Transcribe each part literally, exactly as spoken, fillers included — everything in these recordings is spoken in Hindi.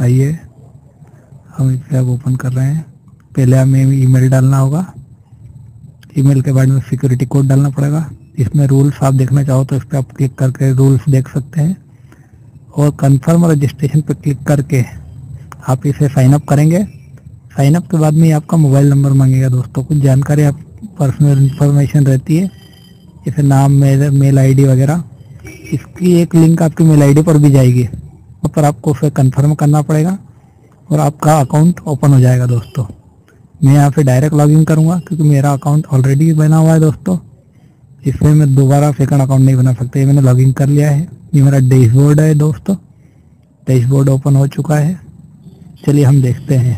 आइए हम इसे अब ओपन कर रहे हैं। पहले हमें ईमेल डालना होगा, ईमेल के बाद में सिक्योरिटी कोड डालना पड़ेगा। इसमें रूल्स आप देखना चाहो तो इस पर आप क्लिक करके रूल्स देख सकते हैं, और कंफर्म रजिस्ट्रेशन पर क्लिक करके आप इसे साइन अप करेंगे। साइन अप के बाद में आपका मोबाइल नंबर मांगेगा दोस्तों, कुछ जानकारी आप पर्सनल इंफॉर्मेशन रहती है, जैसे नाम, मेल मेल आईडी वगैरह। इसकी एक लिंक आपकी मेल आईडी पर भी जाएगी, वहाँ पर आपको उसे कंफर्म करना पड़ेगा और आपका अकाउंट ओपन हो जाएगा दोस्तों। मैं यहाँ पे डायरेक्ट लॉगिन करूँगा क्योंकि मेरा अकाउंट ऑलरेडी बना हुआ है दोस्तों, इसमें मैं दोबारा सेकंड अकाउंट नहीं बना सकता। ये मैंने लॉगिन कर लिया है। ये मेरा डैशबोर्ड है दोस्तों, डैशबोर्ड ओपन हो चुका है। चलिए हम देखते हैं।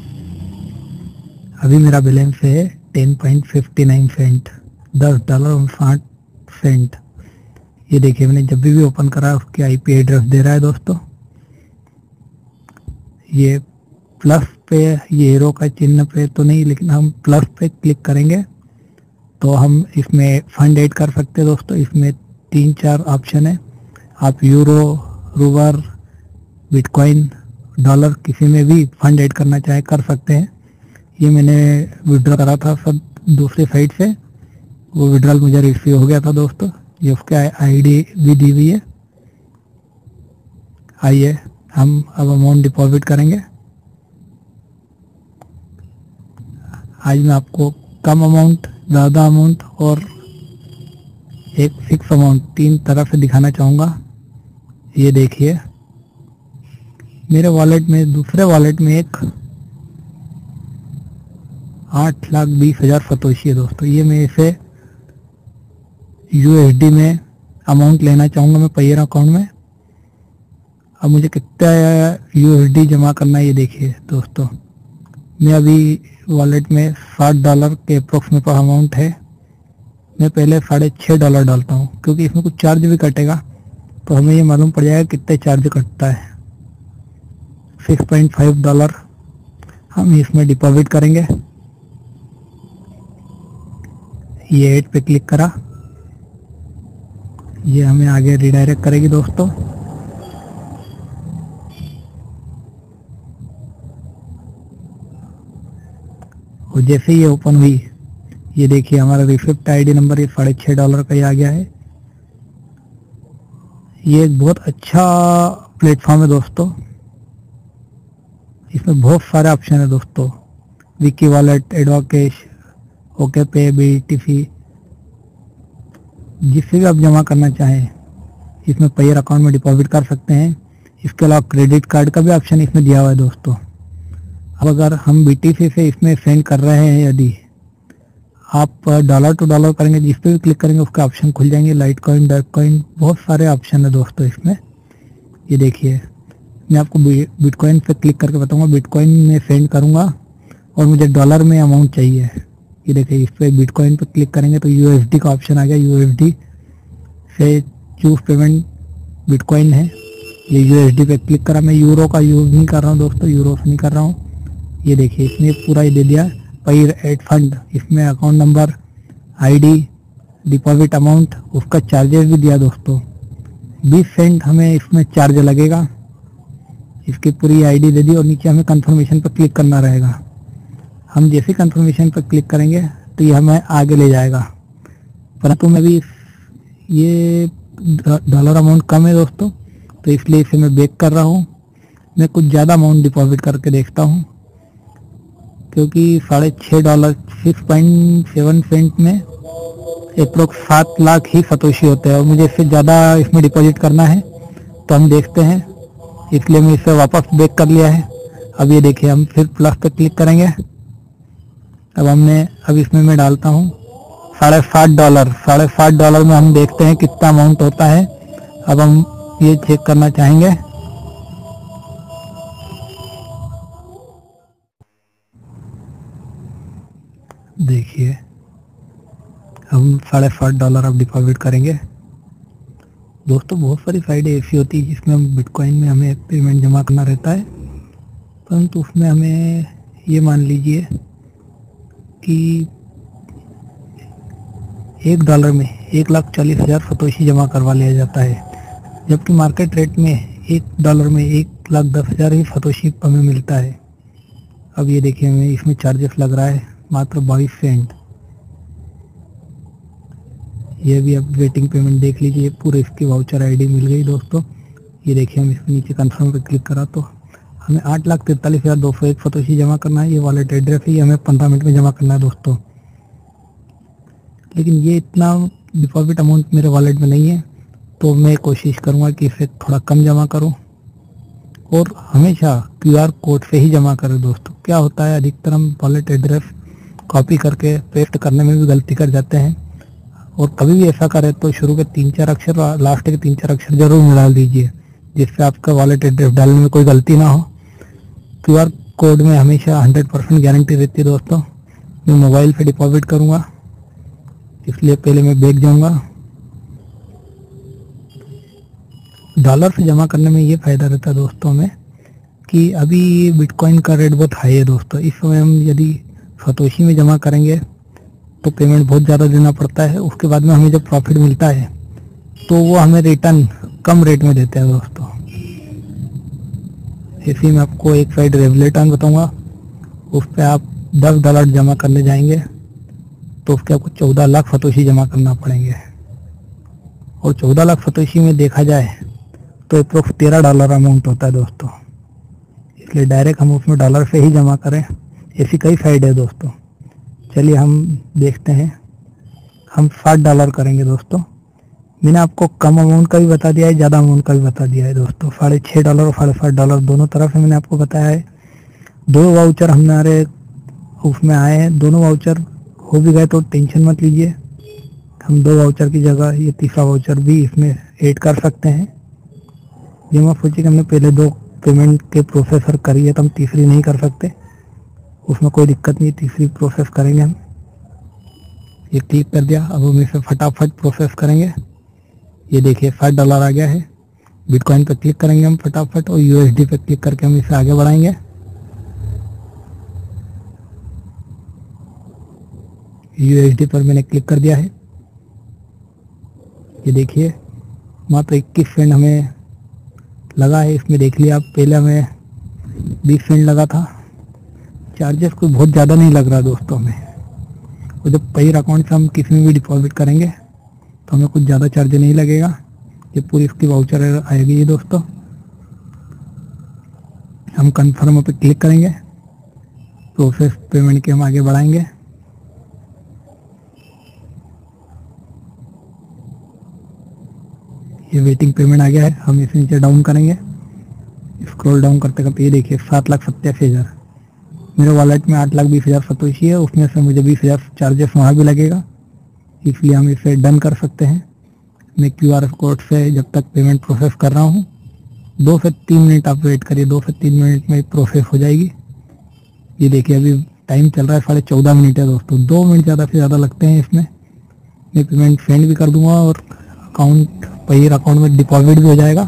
अभी मेरा बैलेंस है ten point fifty nine cent, दस डॉलर और साठ सेंट। ये देखिए मैंने जब भी भी ओपन करा उसकी आईपी एड्रेस दे रहा है दोस्तों। ये प्लस पे, ये हीरो का चिन्ह पे तो नहीं, लेकिन हम प्लस पे क्लिक करेंगे तो हम इसमें फंड ऐड कर सकते हैं दोस्तों। इसमें तीन चार ऑप्शन है, आप यूरो, रूबर, बिटकॉइन, डॉलर किसी में भी फंड ऐड करना चाहे कर सकते हैं। ये मैंने विड्रॉ करा था सब दूसरी साइट से, वो विड्रॉल मुझे रिसीव हो गया था दोस्तों। ये उसके आईडी भी दी हुई है। आइए हम अब अमाउंट डिपॉजिट करेंगे। आज मैं आपको कम अमाउंट, ज़्यादा अमाउंट और एक फिक्स अमाउंट तीन तरह से दिखाना चाहूँगा। ये देखिए मेरे वॉलेट में, दूसरे वॉलेट में एक आठ लाख बीस हजार सतोशी है दोस्तों। ये मैं इसे यूएसडी में अमाउंट लेना चाहूँगा मैं पेयर अकाउंट में। अब मुझे कितना यूएसडी जमा करना है ये देखिए दोस्तों। मैं अभी वॉलेट में साठ डॉलर के अप्रोक्स में अमाउंट है। मैं पहले साढ़े छः डॉलर डालता हूँ क्योंकि इसमें कुछ चार्ज भी कटेगा, तो हमें ये मालूम पड़ जाएगा कितने चार्ज कटता है। सिक्स पॉइंट फाइव डॉलर हम इसमें डिपॉजिट करेंगे। ये एड पे क्लिक करा, ये हमें आगे रिडायरेक्ट करेगी दोस्तों। और जैसे ये ओपन हुई, ये देखिए हमारा रिसिप्ट आईडी नंबर ये साढ़े छः डॉलर का ही आ गया है। ये एक बहुत अच्छा प्लेटफॉर्म है दोस्तों, इसमें बहुत सारे ऑप्शन है दोस्तों। Wiki wallet, AdvCash, OK Pay, BTC, जिससे भी आप जमा करना चाहें इसमें पेयर अकाउंट में डिपॉजिट कर सकते हैं। इसके अलावा क्रेडिट कार्ड का भी ऑप्शन इसमें दिया हुआ है दोस्तों। अब अगर हम बीटीसी से इसमें सेंड कर रहे हैं, यदि आप डॉलर टू डॉलर करेंगे, जिस पे भी क्लिक करेंगे उसका ऑप्शन खुल जाएंगे। लाइट कॉइन, डार्क कॉइन, बहुत सारे ऑप्शन है दोस्तों इसमें। ये देखिए मैं आपको बिटकॉइन पे क्लिक करके बताऊंगा। बिटकॉइन में सेंड करूंगा और मुझे डॉलर में अमाउंट चाहिए। ये देखिए इस पर बिटकॉइन पे क्लिक करेंगे तो यूएसडी का ऑप्शन आ गया। यूएसडी से चूज पेमेंट बिटकॉइन है, ये यूएसडी पे क्लिक करा। मैं यूरो का यूज़ नहीं कर रहा हूँ दोस्तों, यूरो से नहीं कर रहा हूँ। ये देखिए इसने पूरा ही दे दिया पेयर एड फंड। इसमें account number, ID, deposit amount, उसका चार्जेस भी दिया दोस्तों। बीस सेंट हमें इसमें चार्ज लगेगा। इसकी पूरी आईडी दे दी और नीचे हमें कंफर्मेशन पर क्लिक करना रहेगा। हम जैसे कंफर्मेशन पर क्लिक करेंगे तो ये हमें आगे ले जाएगा, परंतु मैं भी ये डॉलर अमाउंट कम है दोस्तों, तो इसलिए इसे मैं बैक कर रहा हूँ। मैं कुछ ज़्यादा अमाउंट डिपॉजिट करके देखता हूँ, क्योंकि साढ़े छः dollar six point seven cent में अप्रोक्स सात लाख ही सतोशी होते हैं और मुझे इससे ज़्यादा इसमें डिपॉजिट करना है। तो हम देखते हैं, इसलिए मैं इसे वापस बैक कर लिया है। अब ये देखिए हम फिर प्लस पे क्लिक करेंगे। अब हमने अब इसमें मैं डालता हूँ साढ़े सात डॉलर। साढ़े सात डॉलर में हम देखते हैं कितना अमाउंट होता है। अब हम ये चेक करना चाहेंगे। देखिए हम साढ़े सात डॉलर अब डिपॉजिट करेंगे दोस्तों। बहुत सारी साइडें ऐसी होती है जिसमें हम बिटकॉइन में हमें पेमेंट जमा करना रहता है, परंतु उसमें हमें ये मान लीजिए कि एक डॉलर में एक लाख चालीस हज़ार सतोशी जमा करवा लिया जाता है, जबकि मार्केट रेट में एक डॉलर में एक एक लाख दस हज़ार ही सतोशी हमें मिलता है। अब ये देखिए हमें इसमें चार्जेस लग रहा है मात्र बाईस सेंट। ये भी अब वेटिंग पेमेंट देख लीजिए, पूरे इसकी वाउचर आईडी मिल गई दोस्तों। ये देखिए हम इसके नीचे कंफर्म पे क्लिक करा तो हमें आठ लाख तैंतालीस हज़ार दो सौ एक सतोशी जमा करना है। ये वॉलेट एड्रेस ही हमें पंद्रह मिनट में जमा करना है दोस्तों। लेकिन ये इतना डिपॉजिट अमाउंट मेरे वॉलेट में नहीं है, तो मैं कोशिश करूँगा कि इसे थोड़ा कम जमा करूँ और हमेशा क्यूआर कोड से ही जमा करें दोस्तों। क्या होता है, अधिकतर हम वॉलेट एड्रेस कॉपी करके पेस्ट करने में भी गलती कर जाते हैं, और कभी भी ऐसा करें तो शुरू के तीन चार अक्षर और लास्ट के तीन चार अक्षर जरूर मिला दीजिए, जिससे आपका वॉलेट एड्रेस डालने में कोई गलती ना हो। क्यूआर कोड में हमेशा हंड्रेड परसेंट गारंटी रहती है दोस्तों। मैं मोबाइल पे डिपॉजिट करूँगा, इसलिए पहले मैं बैक जाऊँगा। डॉलर से जमा करने में ये फ़ायदा रहता है दोस्तों में कि अभी बिटकॉइन का रेट बहुत हाई है दोस्तों। इस समय हम यदि सतोशी में जमा करेंगे तो पेमेंट बहुत ज़्यादा देना पड़ता है। उसके बाद में हमें जब प्रॉफिट मिलता है तो वो हमें रिटर्न कम रेट में देते हैं दोस्तों। ऐसे ही मैं आपको एक साइड रेगुलेटर बताऊंगा, उस पर आप दस डॉलर जमा करने जाएंगे तो उसके आपको चौदह लाख सतोशी जमा करना पड़ेंगे। और चौदह लाख सतोशी में देखा जाए तो अप्रोक्स तेरह डॉलर अमाउंट होता है दोस्तों। इसलिए डायरेक्ट हम उसमें डॉलर से ही जमा करें। ऐसी कई साइड है दोस्तों। चलिए हम देखते हैं, हम सात डॉलर करेंगे दोस्तों। मैंने आपको कम अमाउंट का भी बता दिया है, ज़्यादा अमाउंट का भी बता दिया है दोस्तों। साढ़े छः डॉलर और साढ़े सात डॉलर दोनों तरफ से मैंने आपको बताया है। दो वाउचर हमारे उसमें आए हैं, दोनों वाउचर हो भी गए तो टेंशन मत लीजिए। हम दो वाउचर की जगह ये तीसरा वाउचर भी इसमें ऐड कर सकते हैं। ये मैं सोचिए कि हमने पहले दो पेमेंट के प्रोसेसर करी है तो हम तीसरी नहीं कर सकते, उसमें कोई दिक्कत नहीं। तीसरी प्रोसेस करेंगे हम। ये क्लिक कर दिया, अब हम इसे फटाफट प्रोसेस करेंगे। ये देखिए सात डॉलर आ गया है। बिटकॉइन पर क्लिक करेंगे हम फटाफट और यूएसडी पे क्लिक करके हम इसे आगे बढ़ाएंगे। यूएसडी पर मैंने क्लिक कर दिया है। ये देखिए मात्र इक्कीस सेंट हमें लगा है इसमें, देख लिया आप। पहले हमें बीस सेंट लगा था। चार्जेस कोई बहुत ज़्यादा नहीं लग रहा दोस्तों हमें। और जब पेयर अकाउंट से हम किसी में भी डिपॉजिट करेंगे तो हमें कुछ ज़्यादा चार्ज नहीं लगेगा। ये पूरी इसकी वाउचर आएगी ये दोस्तों। हम कंफर्म पे क्लिक करेंगे, प्रोसेस पेमेंट के हम आगे बढ़ाएंगे। ये वेटिंग पेमेंट आ गया है, हम इसे नीचे डाउन करेंगे। स्क्रॉल डाउन करते करते ये देखिए सात लाख सत्तासी हज़ार मेरे वॉलेट में आठ लाख बीस हज़ार सतोशी है। उसमें से मुझे बीस हज़ार चार्जेस वहाँ भी लगेगा, इसलिए हम इसे डन कर सकते हैं। मैं क्यूआर कोड से जब तक पेमेंट प्रोसेस कर रहा हूँ, दो से तीन मिनट आप वेट करिए, दो से तीन मिनट में प्रोसेस हो जाएगी। ये देखिए अभी टाइम चल रहा है साढ़े चौदह मिनट है दोस्तों। दो मिनट ज़्यादा से ज़्यादा लगते हैं इसमें। मैं पेमेंट सेंड भी कर दूंगा और अकाउंट पेयर अकाउंट में डिपॉजिट भी हो जाएगा।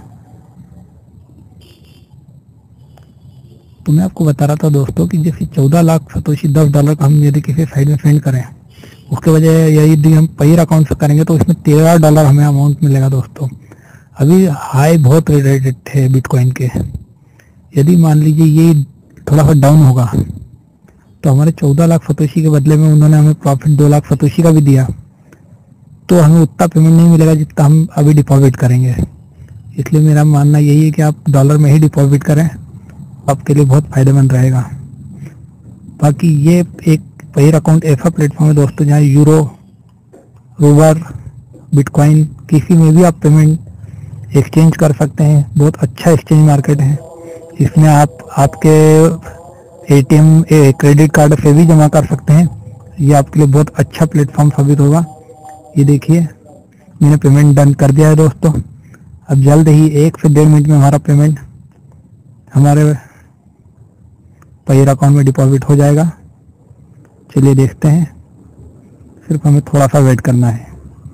तो मैं आपको बता रहा था दोस्तों कि जैसे चौदह लाख सतोशी दस डॉलर का हम यदि किसी साइड में सेंड करें, उसके वजह यदि हम पेयर अकाउंट से करेंगे तो इसमें तेरह डॉलर हमें अमाउंट मिलेगा दोस्तों। अभी हाई बहुत रेटेड थे बिटकॉइन के। यदि मान लीजिए ये थोड़ा सा डाउन होगा तो हमारे चौदह लाख सतोशी के बदले में उन्होंने हमें प्रॉफिट दो लाख सतोशी का भी दिया, तो हमें उतना पेमेंट नहीं मिलेगा जितना हम अभी डिपॉजिट करेंगे। इसलिए मेरा मानना यही है कि आप डॉलर में ही डिपॉजिट करें, आपके लिए बहुत फायदेमंद रहेगा। बाकी ये एक पेयर अकाउंट ऐसा प्लेटफॉर्म है दोस्तों जहाँ यूरो, रूबर, बिटकॉइन किसी में भी आप पेमेंट एक्सचेंज कर सकते हैं। बहुत अच्छा एक्सचेंज मार्केट है। इसमें आप आपके एटीएम क्रेडिट कार्ड से भी जमा कर सकते हैं। ये आपके लिए बहुत अच्छा प्लेटफॉर्म साबित होगा। ये देखिए मैंने पेमेंट डन कर दिया है दोस्तों। अब जल्द ही एक से डेढ़ मिनट में हमारा पेमेंट हमारे पेयर अकाउंट में डिपॉजिट हो जाएगा। चलिए देखते हैं, सिर्फ हमें थोड़ा सा वेट करना है।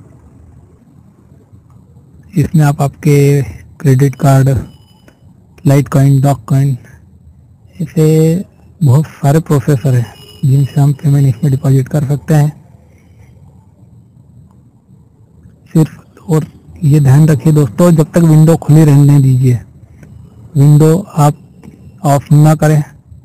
इसमें आप आपके credit card, Litecoin, Dogecoin, ऐसे बहुत सारे प्रोसेसर हैं जिनसे हम पेमेंट इसमें डिपॉजिट कर सकते हैं। सिर्फ और ये ध्यान रखिए दोस्तों, जब तक विंडो खुली रहने दीजिए। विंडो आप ऑफ ना करें,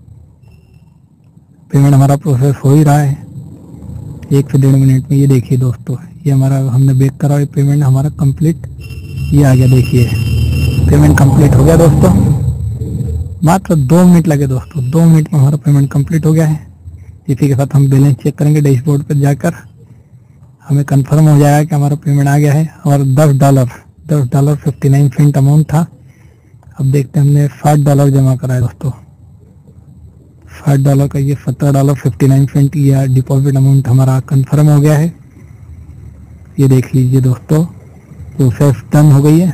पेमेंट हमारा प्रोसेस हो ही रहा है एक से डेढ़ मिनट में। ये देखिए दोस्तों, ये हमारा हमने बेक करा और पेमेंट हमारा कंप्लीट ये आ गया। देखिए पेमेंट कंप्लीट हो गया दोस्तों, मात्र दो मिनट लगे दोस्तों, दो मिनट में हमारा पेमेंट कंप्लीट हो गया है। इसी के साथ हम बैलेंस चेक करेंगे डैशबोर्ड पर जाकर, हमें कंफर्म हो जाएगा कि हमारा पेमेंट आ गया है। और दस डॉलर दस dollar fifty nine cent amount था। अब देखते हैं हमने साठ डॉलर जमा करा है दोस्तों, साठ डॉलर का ये सत्रह डॉलर फिफ्टी नाइन सेंट या डिपॉजिट अमाउंट हमारा कंफर्म हो गया है। ये देख लीजिए दोस्तों, प्रोसेस डन हो गई है।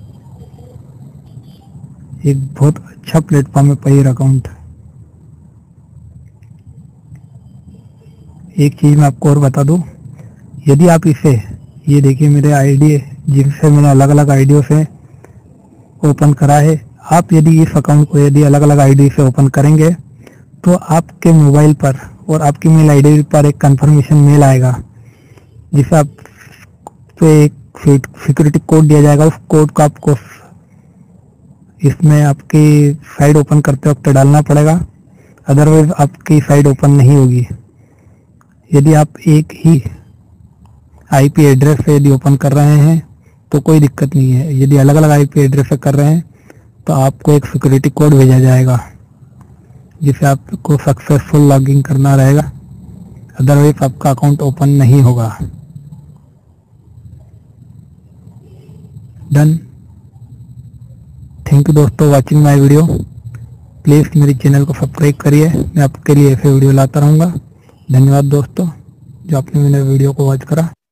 एक बहुत अच्छा प्लेटफॉर्म है पेयर अकाउंट। एक चीज मैं आपको और बता दूं, यदि आप इसे, ये देखिए मेरे आईडी जिनसे मैंने अलग अलग आईडियों से ओपन करा है, आप यदि इस अकाउंट को यदि अलग अलग आईडी से ओपन करेंगे तो आपके मोबाइल पर और आपकी मेल आईडी पर एक कंफर्मेशन मेल आएगा, जिसे आप पे एक सिक्योरिटी कोड दिया जाएगा। उस कोड को आपको इसमें आपकी साइट ओपन करते वक्त डालना पड़ेगा, अदरवाइज आपकी साइट ओपन नहीं होगी। यदि आप एक ही आईपी एड्रेस से यदि ओपन कर रहे हैं तो कोई दिक्कत नहीं है। यदि अलग अलग आईपी एड्रेस से कर रहे हैं तो आपको एक सिक्योरिटी कोड भेजा जाएगा, जिसे आपको सक्सेसफुल लॉगिन करना रहेगा, अदरवाइज आपका अकाउंट ओपन नहीं होगा। डन। थैंक यू दोस्तों वाचिंग माय वीडियो। प्लीज़ मेरे चैनल को सब्सक्राइब करिए, मैं आपके लिए ऐसे वीडियो लाता रहूँगा। धन्यवाद दोस्तों जो आपने मेरे वीडियो को वॉच करा।